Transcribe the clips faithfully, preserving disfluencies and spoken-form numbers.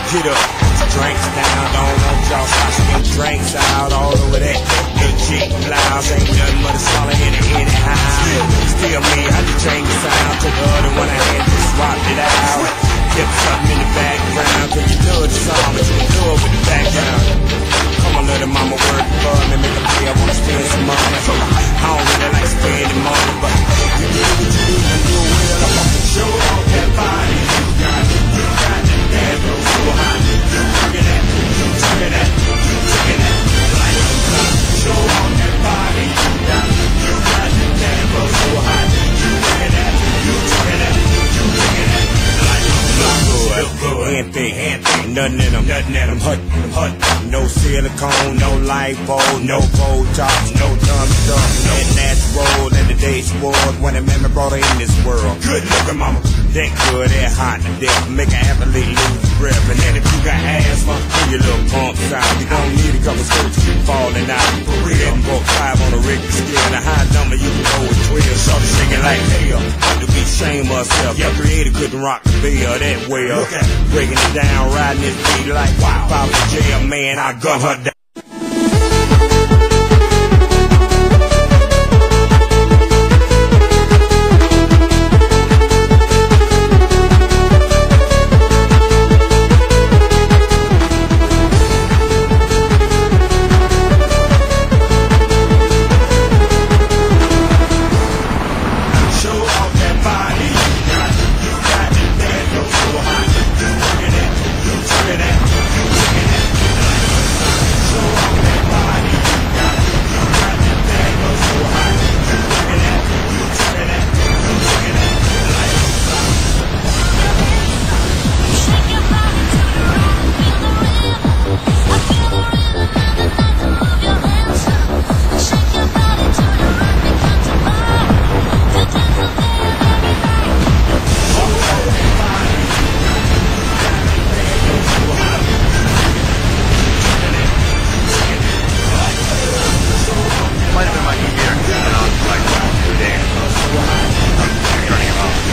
Get up, drinks down, don't want y'all sloshing drinks out all over that. Good cheap blouse, ain't nothing but a smaller in it anyhow. Still me, how you change the sound? Took the other one I had, just swapped it out. Kept something in the background, cause you know it's a song, but you can do it with the background. Come on, little mama, work for me, make a play, I wanna spend some money. I don't really like spending money, but you do what you do, and do it well. I want to show off that body you got. You got that dance floor so hot. You tugging that, you tugging that, you tugging that. Like a clock, show off that body you got. You got that dance floor so hot. You tugging that, you tugging that, you tugging that. Like a clock, good, good, hand thick, hand thick, nothing in them, nothing in them, hut, hut. No silicone, no lipo, no Botox, no dumb stuff, no natural, and the day spoiled when a man brought her in this world. Good looking mama, that good, that hot to death, make an athlete lose breath. And then if you got asthma, pull your little pumps out. You gon' need a couple skirts, you falling out. For real, broke five on a Richter scale, a high number you can go with twelve. Shorty shaking like hell, ought to be ashamed of herself. Your creator couldn't rock the bell that well. Breaking it down, riding this beat like wow. If I was jail, man, I gun her down.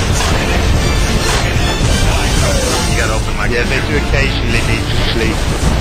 Yeah, they do occasionally need to sleep.